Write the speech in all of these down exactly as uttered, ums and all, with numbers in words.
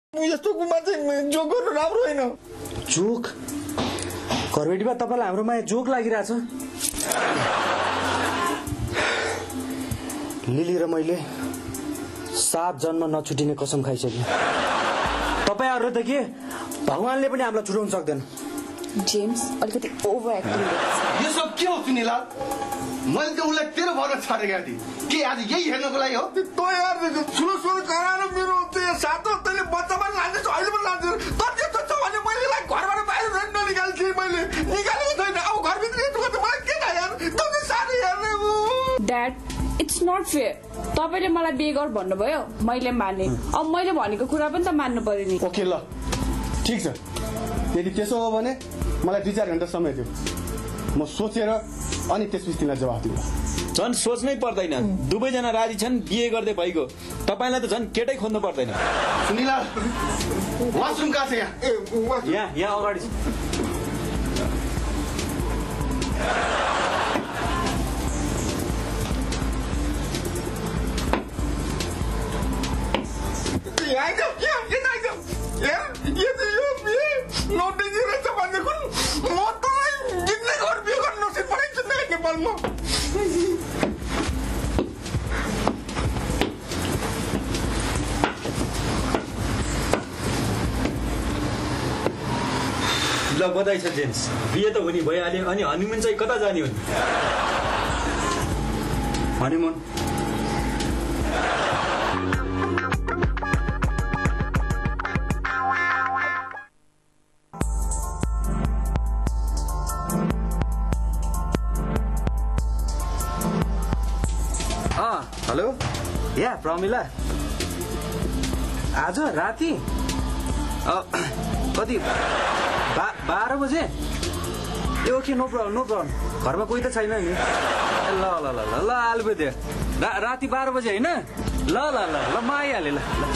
यस्तो कुमा चाहिँ जोक गर्नु राम्रो होइन। जोक घरबेटीमा तपाईलाई हाम्रो माया जोक लागिरहेछ। लिली र मैले सात जन्म नछुटिने कसम खाइसके। तपाईहरु त के भगवानले पनि हामीलाई छुटाउन सक्दैन। जेम्स अलिकति ओभर एक्टिङ गर्छ। यो सब के हो सुनिला? मैले त उलाई तेरो भरमा छाडेका थिए। के आज यही हेर्नको लागि हो? त यार सुनो सुनो कराएर मेरो त्यो सातो तैले बच्चामा लान्छ अहिले पनि लान्छ। तर त्यस्तो छ भने मैले लाई घरबाट बाहिर ननिकाल थिए मैले निकालेको छैन। अब घरभित्र यस्तो गर्दा मलाई के थाहा यार? तपाईँ साथी हेर्ने हो। Dad it's not fair. तपाईले मलाई बिहे गर भन्नुभयो मैले माने। अब मैले भनेको कुरा पनि त मान्नु पर्यो नि। ओके ल ठीक छ। यदि त्यसो हो भने मलाई दुई चार घण्टा समय दियो। म सोचेर अनि त्यसपछि तिमीलाई जवाफ दिन्छु। झन् सोच्नै पर्दैन। दुवैजना राजी छन् बिहे गर्दै भइगयो। तपाईलाई त झन् केटै खोज्नु पर्दैन। सुनिला वासरुम कहाँ छ यहाँ? ए यहाँ यहाँ अगाडि छ। नेपालमा ल बधाई छ जेम्स, बिहे त हुने भइहाल्यो। अनि हनीमुन चाहिँ कता जाने हो? हनीमुन हेलो या प्रमिला आज राति कति बा बाह्र बजे ए okay no problem no problem. घरमा कोही त छैन नि। ल ल ल ल ल आलुबेदे रा, राति बाह्र बजे होइन? ल ल ल ल म आइहालेँ ल ल।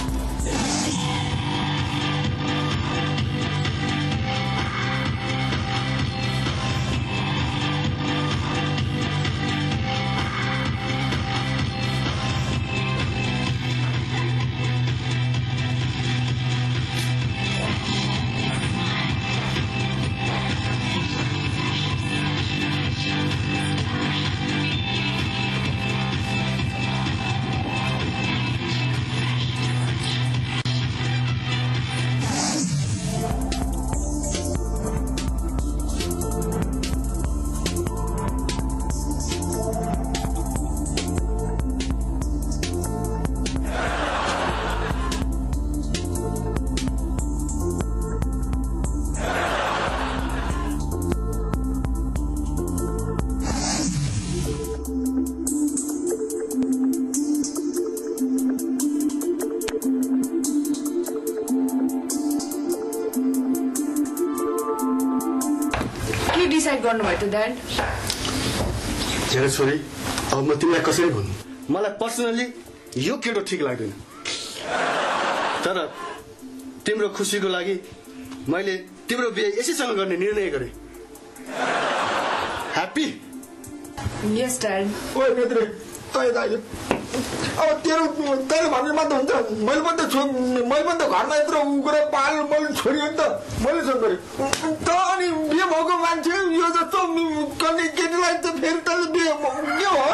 गर्नुभयो त ड्याड? हेर छोरी, अब म तिमीलाई कसरी भन्नु? मलाई पर्सनली यो केटो ठिक लाग्दैन। तर तिम्रो खुसीको लागि मैले तिम्रो बिहे यसैसँग गर्ने निर्णय गरेँ। ह्याप्पी? Yes dad. ओए मित्र तै दाइ अब तेरो तेरो भन्ने मात्र हुन्छ। मैले पनि त छु मैले पनि त घरमा यत्रो गरेर पाल मैले छोडियो नि त। मैले सब गरेँ त अनि बिहे भएको मान्छे यो जस्तो कति केटीलाई त फेरि त बिहे के हो?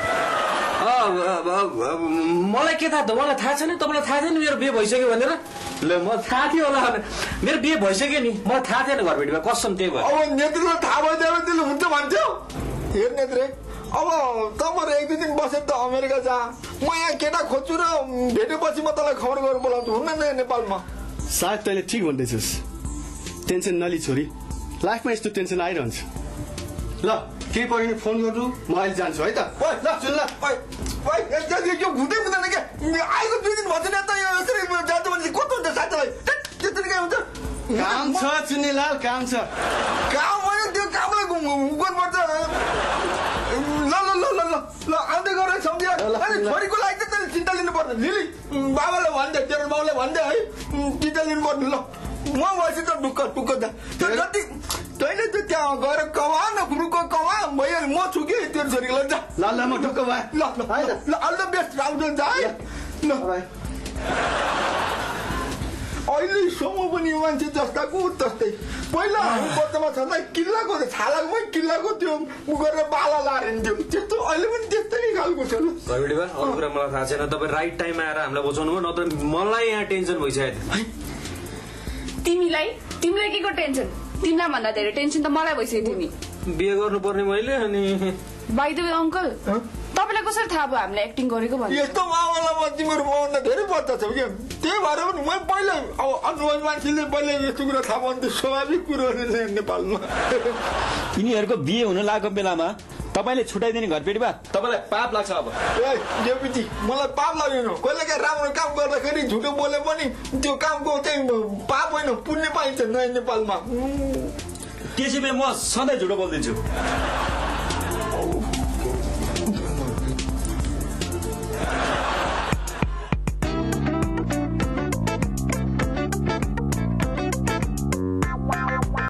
मलाई के थाहा त? मलाई थाहा छैन। तपाईँलाई थाहा छैन मेरो बिहे भइसक्यो भनेर? ल म थाहा थियो होला मेरो बिहे भइसक्यो नि। मलाई थाहा थिएन घरबेटीमा कसम त्यही भयो। अब नेत्रीलाई थाहा भइदिएर त्यसले हुन्छ भन्थ्यो? हेर नेत्री अब तपाईँ एक दुई दिन बसेर त अमेरिका जा। म यहाँ केटा खोज्छु र भेटेपछि म तँलाई खबर गरेर बोलाउँछु। हुन्न नि नेपालमा? सायद तैँले ठिक भन्दैछस्। टेन्सन नलि छोरी, लाइफमा यस्तो टेन्सन आइरहन्छ। ल केही पऱ्यो भने फोन गर्नु, म अहिले जान्छु है त। ल सुन ल यो घुट्दै हुँदैन क्या? आएको दुई दिन भन्छ नि त यो यसरी जान्छ भने कस्तो हुन्छ साथीलाई? त्यसरी के हुन्छ? काम छ चुन्नीलाल, काम छ। काम होइन त्यो कामलाई गर्नुपर्छ। ल ल ल ल ल आउँदै गर है सम्झिया। अनि छोरीको लागि त तैँले चिन्ता लिनु पर्दैन। लिली बाबालाई भनिदे, तेरो बाउलाई भनिदे है चिन्ता लिनु पर्दैन। ल म भएपछि त ढुक्क ढुक्क जा। त्यो जति तैँले त त्यहाँ गएर कमा न रुको कमा भइहाल्यो। म छु कि तेरो छोरीको ल जा। ल ल म ढुक्क भए। ल ल अल द बेस्ट राउन्ड जा है। ल अरे समूह पनि मान्छे जस्ताको तस्तै पहिला हामी बच्चामा छँदा किल्लाको छालामै किल्लाको त्यो उ गरेर बाला लारिन्थ्यो त्यस्तो अहिले पनि त्यस्तै खालको छ ल रविडी बा अरू कुरा मलाई थाहा छैन तपाईँ राइट टाइममा आएर हामीलाई बचाउनु भयो नत्र मलाई यहाँ टेन्सन भइसक्यो तिमीलाई तिमीलाई के को टेन्सन तिमीलाई भन्दा धेरै टेन्सन त मलाई भइसक्यो नि बिहे गर्नुपर्ने मैले अनि बाइ द वे अङ्कल तपाईँलाई कसरी थाहा भयो हामीले एक्टिङ गरेको भन्ने यस्तो मामलामा तिम्रो मभन्दा धेरै बच्चा छौ क्या त्यही भएर पनि मैले पहिला अब अनुभवी मान्छेले पहिला यस्तो कुरा थाहा भयो भने त स्वाभाविक कुरोहरू छ नेपालमा यिनीहरूको बिहे हुन लागेको बेलामा तपाईँले छुट्याइदिने घरपेटी बा तपाईँलाई पाप लाग्छ अब ए जेपीजी मलाई पाप लागेन कहिले काहीँ राम्रो काम गर्दाखेरि झुटो बोले पनि त्यो कामको चाहिँ पाप होइन पुण्य पाइन्छ नयाँ नेपालमा त्यसै म सधैँ झुटो बोलिदिन्छु